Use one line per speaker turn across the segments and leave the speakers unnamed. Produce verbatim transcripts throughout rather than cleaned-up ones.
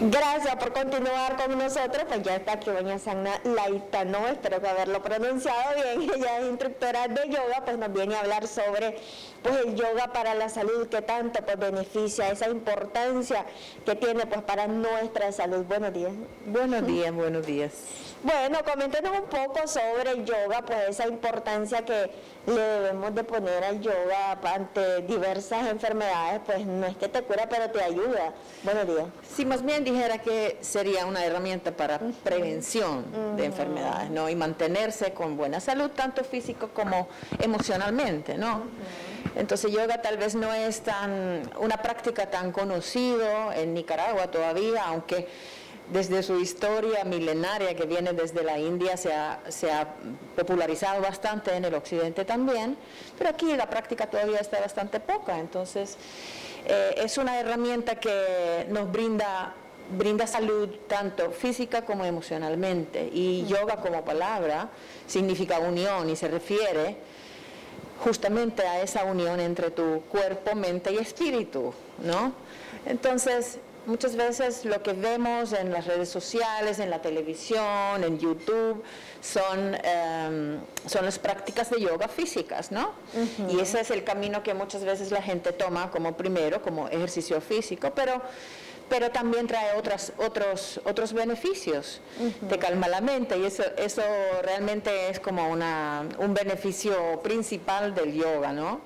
Gracias por continuar con nosotros. Pues ya está aquí doña Sanna Laitano, espero que haberlo pronunciado bien. Ella es instructora de yoga, pues nos viene a hablar sobre pues el yoga para la salud, que tanto pues beneficia, esa importancia que tiene pues para nuestra salud. Buenos días.
Buenos días, buenos días.
Bueno, coméntenos un poco sobre el yoga, pues esa importancia que le debemos de poner al yoga ante diversas enfermedades, pues no es que te cura, pero te ayuda. Buenos días.
Sí, más bien dijera que sería una herramienta para prevención uh-huh. de enfermedades, ¿no? Y mantenerse con buena salud, tanto físico como emocionalmente, ¿no? Uh-huh. Entonces, yoga tal vez no es tan una práctica tan conocido en Nicaragua todavía, aunque desde su historia milenaria que viene desde la India se ha, se ha popularizado bastante en el occidente también, pero aquí la práctica todavía está bastante poca. Entonces eh, es una herramienta que nos brinda, brinda salud tanto física como emocionalmente, y yoga como palabra significa unión y se refiere justamente a esa unión entre tu cuerpo, mente y espíritu, ¿no? Entonces muchas veces lo que vemos en las redes sociales, en la televisión, en YouTube, son, um, son las prácticas de yoga físicas, ¿no? Uh-huh. Y ese es el camino que muchas veces la gente toma como primero, como ejercicio físico, pero, pero también trae otras, otros, otros beneficios. Uh-huh. Te calma la mente, y eso, eso realmente es como una, un beneficio principal del yoga, ¿no?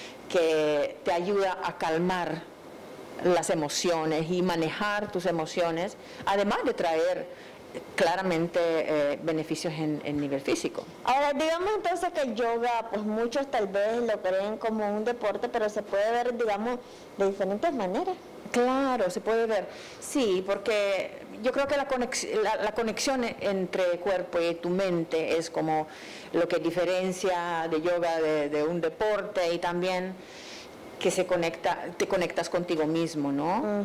Que te ayuda a calmar las emociones y manejar tus emociones, además de traer claramente eh, beneficios en, en nivel físico.
Ahora, digamos entonces que el yoga, pues muchos tal vez lo creen como un deporte, pero se puede ver, digamos, de diferentes maneras.
Claro, se puede ver, sí, porque yo creo que la conexión, la, la conexión entre cuerpo y tu mente es como lo que diferencia de yoga de, de un deporte, y también que se conecta, te conectas contigo mismo, ¿no? Uh-huh.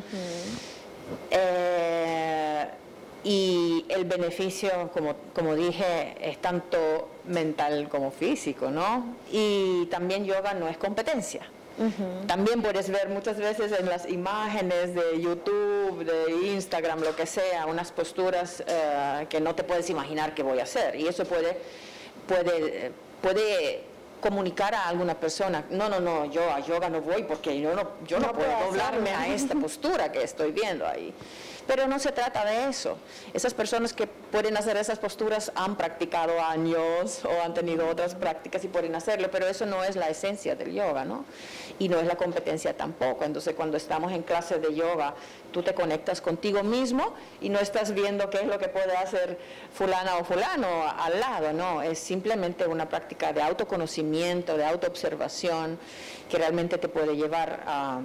eh, y el beneficio, como, como dije, es tanto mental como físico, ¿no? Y también yoga no es competencia. Uh-huh. También puedes ver muchas veces en las imágenes de YouTube, de Instagram, lo que sea, unas posturas uh, que no te puedes imaginar que voy a hacer, y eso puede, puede, puede comunicar a alguna persona, no, no, no, yo a yoga no voy porque yo no, yo no, no puedo doblarme a esta postura que estoy viendo ahí. Pero no se trata de eso. Esas personas que pueden hacer esas posturas han practicado años o han tenido otras prácticas y pueden hacerlo, pero eso no es la esencia del yoga, ¿no? Y no es la competencia tampoco. Entonces, cuando estamos en clase de yoga, tú te conectas contigo mismo y no estás viendo qué es lo que puede hacer fulana o fulano al lado, ¿no? Es simplemente una práctica de autoconocimiento, de autoobservación, que realmente te puede llevar a...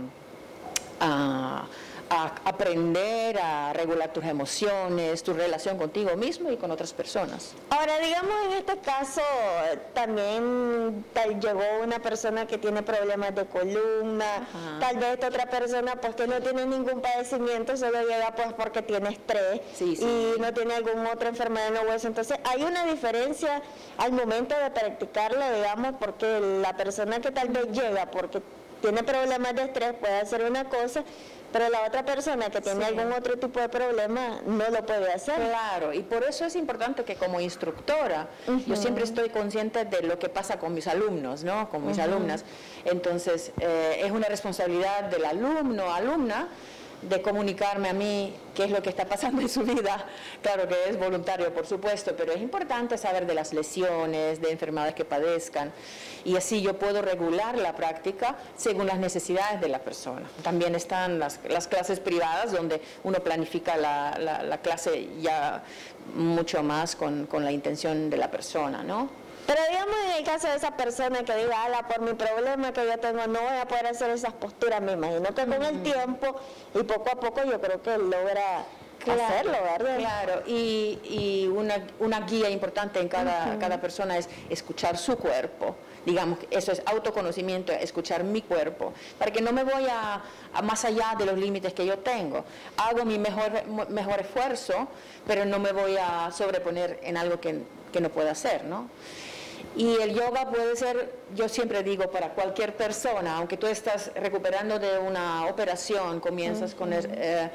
a a aprender a regular tus emociones, tu relación contigo mismo y con otras personas.
Ahora, digamos, en este caso también tal, llegó una persona que tiene problemas de columna, ajá, tal vez esta otra persona pues que no tiene ningún padecimiento, solo llega pues porque tiene estrés, sí, sí, y no tiene alguna otra enfermedad en los huesos. Entonces hay una diferencia al momento de practicarlo, digamos, porque la persona que tal vez llega porque tiene problemas de estrés puede hacer una cosa, pero la otra persona que tiene, sí, algún otro tipo de problema no lo puede hacer.
Claro, y por eso es importante que como instructora, uh-huh, yo siempre estoy consciente de lo que pasa con mis alumnos, ¿no? Con mis uh-huh. alumnas. Entonces, eh, es una responsabilidad del alumno, alumna, de comunicarme a mí qué es lo que está pasando en su vida. Claro que es voluntario, por supuesto, pero es importante saber de las lesiones, de enfermedades que padezcan, y así yo puedo regular la práctica según las necesidades de la persona. También están las, las clases privadas, donde uno planifica la, la, la clase ya mucho más con, con la intención de la persona, ¿no?
Pero digamos en el caso de esa persona que diga, ala, por mi problema que yo tengo no voy a poder hacer esas posturas, me imagino que con el tiempo y poco a poco yo creo que logra, claro, hacerlo, ¿verdad?
Claro, y, y una, una guía importante en cada, uh-huh. cada persona es escuchar su cuerpo. Digamos, eso es autoconocimiento, escuchar mi cuerpo, para que no me voy a, a más allá de los límites que yo tengo. Hago mi mejor, mejor esfuerzo, pero no me voy a sobreponer en algo que, que no puedo hacer, ¿no? Y el yoga puede ser, yo siempre digo, para cualquier persona, aunque tú estás recuperando de una operación, comienzas uh-huh. con, eh,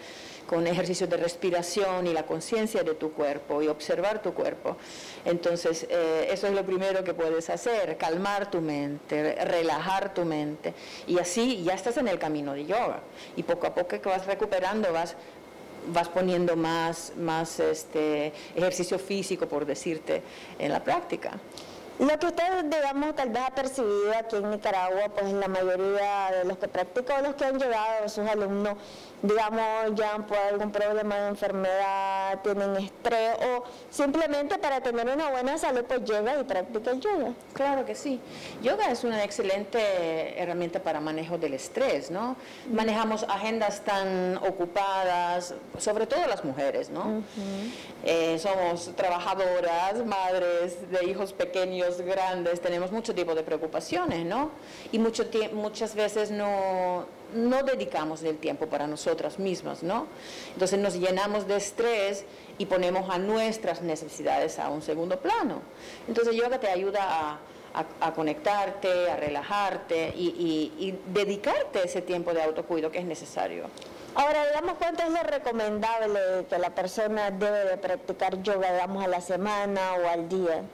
con ejercicios de respiración y la conciencia de tu cuerpo y observar tu cuerpo. Entonces, eh, eso es lo primero que puedes hacer, calmar tu mente, relajar tu mente, y así ya estás en el camino de yoga. Y poco a poco que vas recuperando, vas vas poniendo más, más este, ejercicio físico, por decirte, en la práctica.
Lo que usted, digamos, tal vez ha percibido aquí en Nicaragua, pues la mayoría de los que practican, los que han llegado, sus alumnos, digamos, ya han por algún problema de enfermedad, tienen estrés, o simplemente para tener una buena salud, pues llega y practica el yoga.
Claro que sí. Yoga es una excelente herramienta para manejo del estrés, ¿no? Uh-huh. Manejamos agendas tan ocupadas, sobre todo las mujeres, ¿no? Uh-huh. eh, somos trabajadoras, madres de hijos pequeños, grandes, tenemos mucho tipo de preocupaciones, ¿no? Y mucho muchas veces no, no dedicamos el tiempo para nosotras mismas, ¿no? Entonces nos llenamos de estrés y ponemos a nuestras necesidades a un segundo plano. Entonces yoga te ayuda a, a, a conectarte, a relajarte y, y, y dedicarte ese tiempo de autocuido que es necesario.
Ahora, digamos, ¿cuánto es lo recomendable que la persona debe de practicar yoga, digamos, a la semana o al día?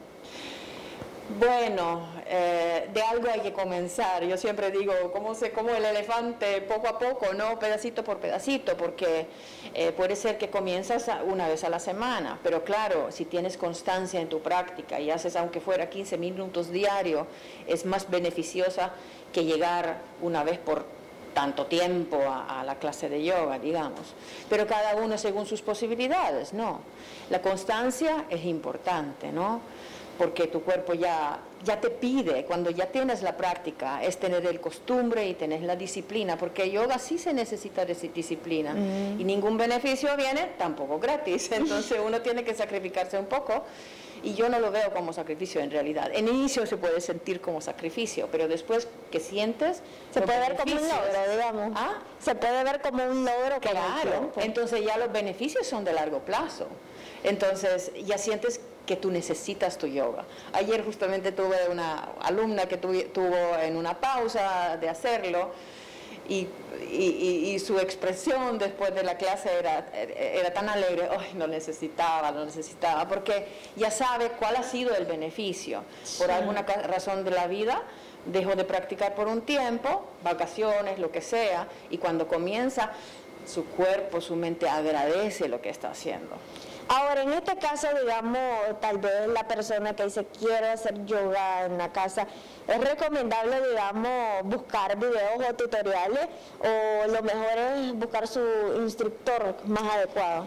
Bueno, eh, de algo hay que comenzar. Yo siempre digo, ¿cómo se come el elefante? Poco a poco, ¿no? Pedacito por pedacito, porque eh, puede ser que comienzas una vez a la semana, pero claro, si tienes constancia en tu práctica y haces aunque fuera quince minutos diario, es más beneficiosa que llegar una vez por tanto tiempo a, a la clase de yoga, digamos. Pero cada uno según sus posibilidades, ¿no? La constancia es importante, ¿no? Porque tu cuerpo ya, ya te pide, cuando ya tienes la práctica, es tener el costumbre y tener la disciplina, porque yoga sí se necesita de disciplina, mm. y ningún beneficio viene tampoco gratis, entonces uno tiene que sacrificarse un poco, y yo no lo veo como sacrificio en realidad. En inicio se puede sentir como sacrificio, pero después que sientes...
Se puede ver como un logro, digamos.
¿Ah?
Se puede ver como un logro.
Claro, entonces ya los beneficios son de largo plazo, entonces ya sientes que tú necesitas tu yoga. Ayer justamente tuve una alumna que tuvo, tuvo en una pausa de hacerlo y, y, y su expresión después de la clase era, era tan alegre. ¡Ay, lo necesitaba, lo necesitaba! Porque ya sabe cuál ha sido el beneficio. Por sí. alguna razón de la vida dejó de practicar por un tiempo, vacaciones, lo que sea, y cuando comienza, su cuerpo, su mente agradece lo que está haciendo.
Ahora, en este caso, digamos, tal vez la persona que dice quiero hacer yoga en la casa, ¿es recomendable, digamos, buscar videos o tutoriales o lo mejor es buscar su instructor más adecuado?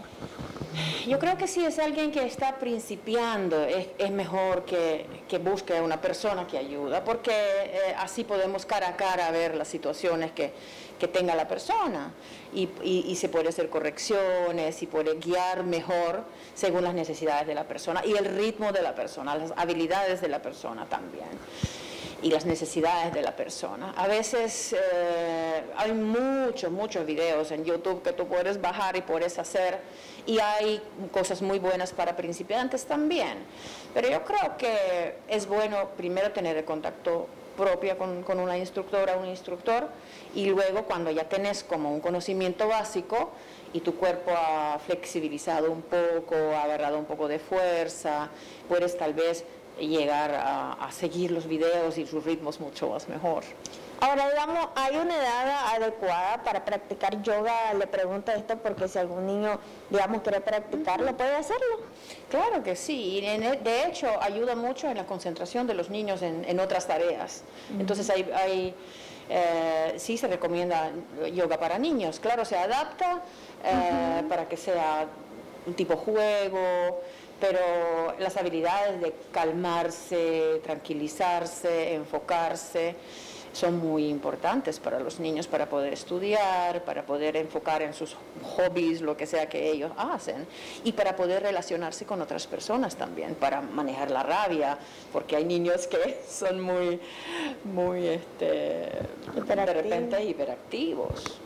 Yo creo que si es alguien que está principiando, es, es mejor que, que busque a una persona que ayuda, porque eh, así podemos cara a cara ver las situaciones que, que tenga la persona y, y, y se puede hacer correcciones y puede guiar mejor según las necesidades de la persona y el ritmo de la persona, las habilidades de la persona también y las necesidades de la persona. A veces eh, hay muchos, muchos videos en YouTube que tú puedes bajar y puedes hacer, y hay cosas muy buenas para principiantes también. Pero yo creo que es bueno primero tener el contacto propio con, con una instructora, un instructor, y luego cuando ya tenés como un conocimiento básico y tu cuerpo ha flexibilizado un poco, ha agarrado un poco de fuerza, puedes tal vez llegar a, a seguir los videos y sus ritmos mucho más mejor.
Ahora, digamos, ¿hay una edad adecuada para practicar yoga? Le pregunto esto porque si algún niño, digamos, quiere practicarlo, ¿puede hacerlo?
Claro que sí, y de hecho ayuda mucho en la concentración de los niños en, en otras tareas. Uh-huh. Entonces hay, hay eh, sí se recomienda yoga para niños, claro, se adapta eh, uh-huh. para que sea un tipo juego, pero las habilidades de calmarse, tranquilizarse, enfocarse, son muy importantes para los niños, para poder estudiar, para poder enfocar en sus hobbies, lo que sea que ellos hacen, y para poder relacionarse con otras personas también, para manejar la rabia, porque hay niños que son muy, muy, este, de repente hiperactivos.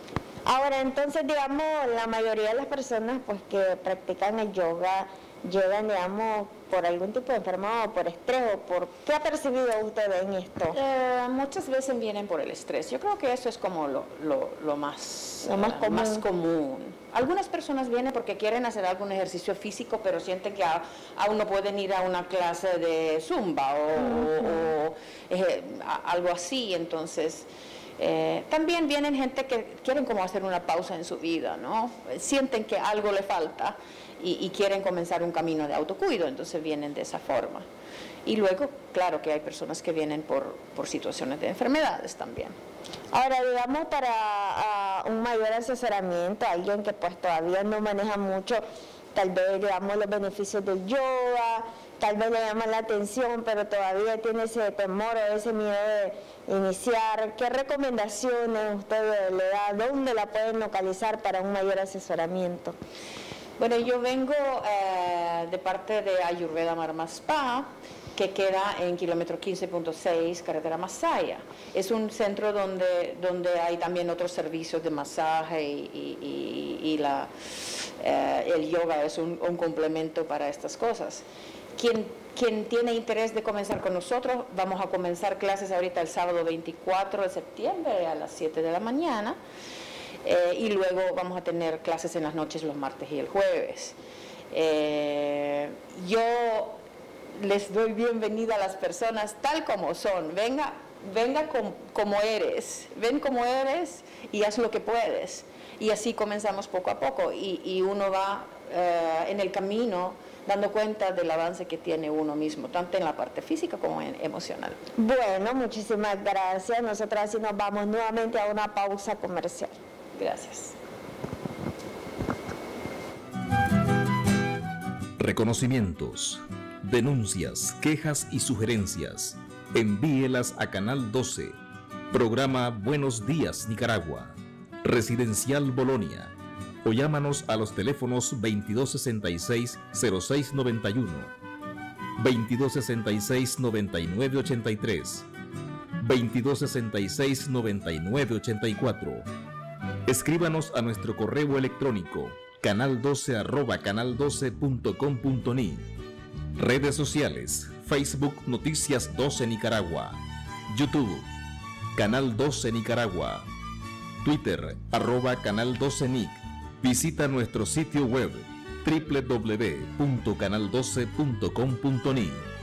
Ahora, entonces, digamos, la mayoría de las personas pues que practican el yoga llegan, digamos, por algún tipo de enfermedad o por estrés, o por ¿qué ha percibido usted en esto?
Eh, muchas veces vienen por el estrés. Yo creo que eso es como lo, lo, lo más,
lo más,
uh,
común.
más común. Algunas personas vienen porque quieren hacer algún ejercicio físico, pero sienten que a- aún no pueden ir a una clase de zumba o, uh-huh. o, o eh, a, algo así. Entonces, eh, también vienen gente que quieren como hacer una pausa en su vida, ¿no? Sienten que algo le falta. Y, y quieren comenzar un camino de autocuido, entonces vienen de esa forma. Y luego, claro que hay personas que vienen por, por situaciones de enfermedades también.
Ahora, digamos, para uh, un mayor asesoramiento, alguien que pues todavía no maneja mucho, tal vez, digamos, los beneficios del yoga, tal vez le llama la atención, pero todavía tiene ese temor o ese miedo de iniciar, ¿qué recomendaciones usted le da? ¿Dónde la pueden localizar para un mayor asesoramiento?
Bueno, yo vengo eh, de parte de Ayurveda Marma Spa, que queda en kilómetro quince punto seis, carretera Masaya. Es un centro donde, donde hay también otros servicios de masaje y, y, y, y la, eh, el yoga es un, un complemento para estas cosas. Quien, quien tiene interés de comenzar con nosotros, vamos a comenzar clases ahorita el sábado veinticuatro de septiembre a las siete de la mañana. Eh, y luego vamos a tener clases en las noches los martes y el jueves. Eh, yo les doy bienvenida a las personas tal como son. Venga, venga com, como eres, ven como eres y haz lo que puedes. Y así comenzamos poco a poco y, y uno va eh, en el camino dando cuenta del avance que tiene uno mismo, tanto en la parte física como en emocional.
Bueno, muchísimas gracias. Nosotros así nos vamos nuevamente a una pausa comercial.
Gracias.
Reconocimientos, denuncias, quejas y sugerencias. Envíelas a Canal doce. Programa Buenos Días Nicaragua. Residencial Bolonia. O llámanos a los teléfonos veintidós sesenta y seis, cero seis noventa y uno, veintidós sesenta y seis, noventa y nueve ochenta y tres, veintidós sesenta y seis, noventa y nueve ochenta y cuatro. Escríbanos a nuestro correo electrónico canal doce arroba canal doce punto com punto ni. Redes sociales: Facebook Noticias doce Nicaragua, YouTube Canal doce Nicaragua, Twitter arroba Canal doce Nic. Visita nuestro sitio web doble u doble u doble u punto canal doce punto com punto ni.